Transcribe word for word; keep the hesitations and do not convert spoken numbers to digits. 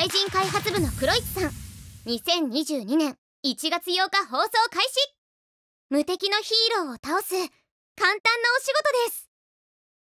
名人開発部のクロイツさん。にせんにじゅうにねんいちがつようか放送開始。無敵のヒーローを倒す簡単なお仕事です。